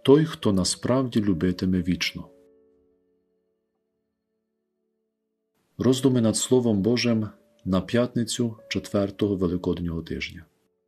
той, хто насправді любитиме вічно. Роздуми над Словом Божим на п'ятницю 4-го Великоднього тижня.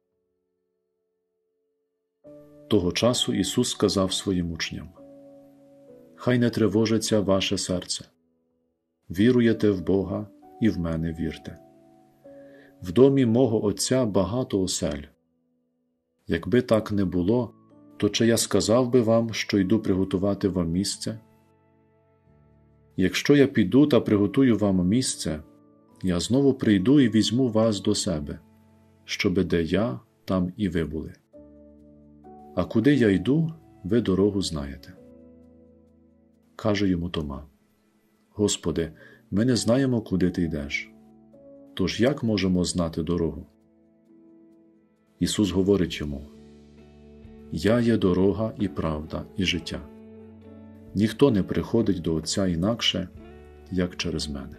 Того часу Ісус сказав своїм учням: «Хай не тривожиться ваше серце. Віруєте в Бога і в мене вірте. В домі мого Отця багато осель. Якби так не було, то чи я сказав би вам, що йду приготувати вам місце? Якщо я піду та приготую вам місце, я знову прийду і візьму вас до себе, щоби де я, там і ви були. А куди я йду, ви дорогу знаєте». Каже йому Тома: «Господи, ми не знаємо, куди ти йдеш. Тож як можемо знати дорогу?» Ісус говорить йому: «Я є дорога і правда і життя. Ніхто не приходить до Отця інакше, як через мене».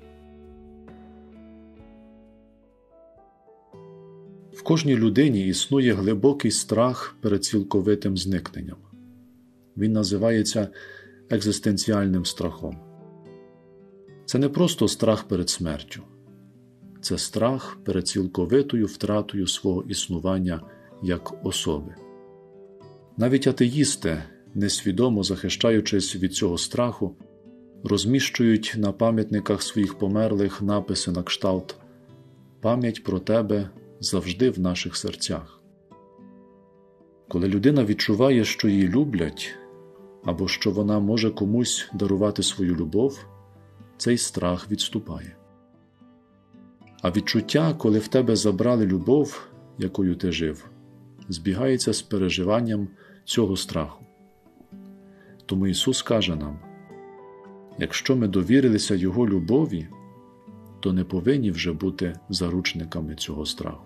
В кожній людині існує глибокий страх перед цілковитим зникненням. Він називається екзистенціальним страхом. Це не просто страх перед смертю. Це страх перед цілковитою втратою свого існування як особи. Навіть атеїсти, несвідомо захищаючись від цього страху, розміщують на пам'ятниках своїх померлих написи на кшталт «Пам'ять про тебе завжди в наших серцях». Коли людина відчуває, що її люблять, або що вона може комусь дарувати свою любов, цей страх відступає. А відчуття, коли в тебе забрали любов, якою ти жив, збігається з переживанням цього страху. Тому Ісус каже нам: якщо ми довірилися Його любові, то не повинні вже бути заручниками цього страху.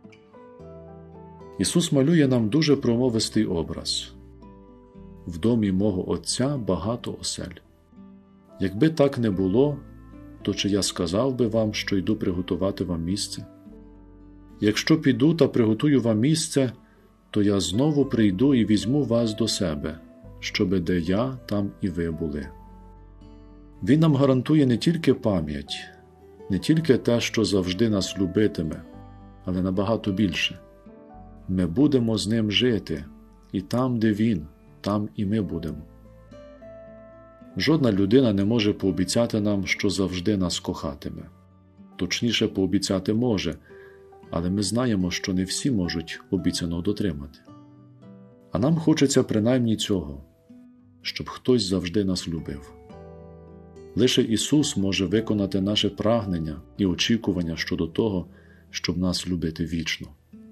Ісус малює нам дуже промовистий образ. В домі мого Отця багато осель. Якби так не було, то чи я сказав би вам, що йду приготувати вам місце? Якщо піду та приготую вам місце, то я знову прийду і візьму вас до себе, щоби де я, там і ви були. Він нам гарантує не тільки пам'ять, не тільки те, що завжди нас любитиме, але набагато більше. Ми будемо з Ним жити, і там, де Він, там і ми будемо. Жодна людина не може пообіцяти нам, що завжди нас кохатиме. Точніше, пообіцяти може, але ми знаємо, що не всі можуть обіцяного дотримати. А нам хочеться принаймні цього, щоб хтось завжди нас любив. Лише Ісус може виконати наше прагнення і очікування щодо того, щоб нас любити вічно.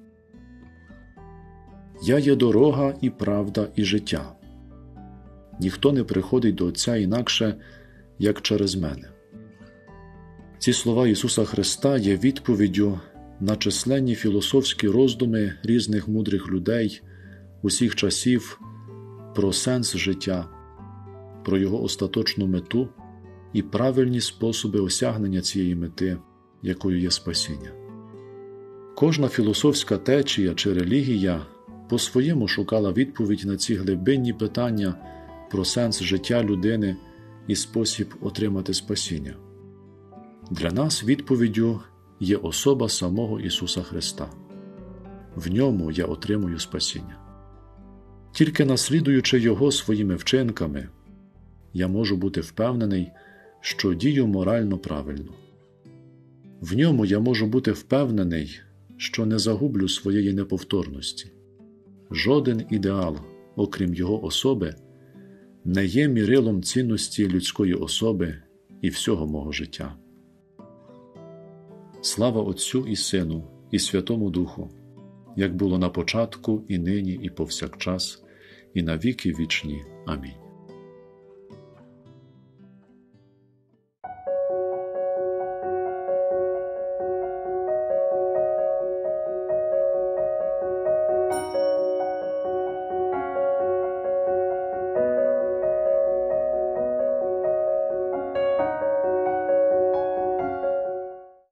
«Я є дорога і правда і життя. Ніхто не приходить до Отця інакше, як через мене». Ці слова Ісуса Христа є відповіддю на численні філософські роздуми різних мудрих людей усіх часів про сенс життя, про його остаточну мету і правильні способи осягнення цієї мети, якою є спасіння. Кожна філософська течія чи релігія по-своєму шукала відповідь на ці глибинні питання про сенс життя людини і спосіб отримати спасіння. Для нас відповіддю є особа самого Ісуса Христа. В ньому я отримую спасіння. Тільки наслідуючи Його своїми вчинками, я можу бути впевнений, що дію морально правильно. В ньому я можу бути впевнений, що не загублю своєї неповторності. Жоден ідеал, окрім Його особи, не є мірилом цінності людської особи і всього мого життя. Слава Отцю і Сину, і Святому Духу, як було на початку, і нині, і повсякчас, і на віки вічні. Амінь.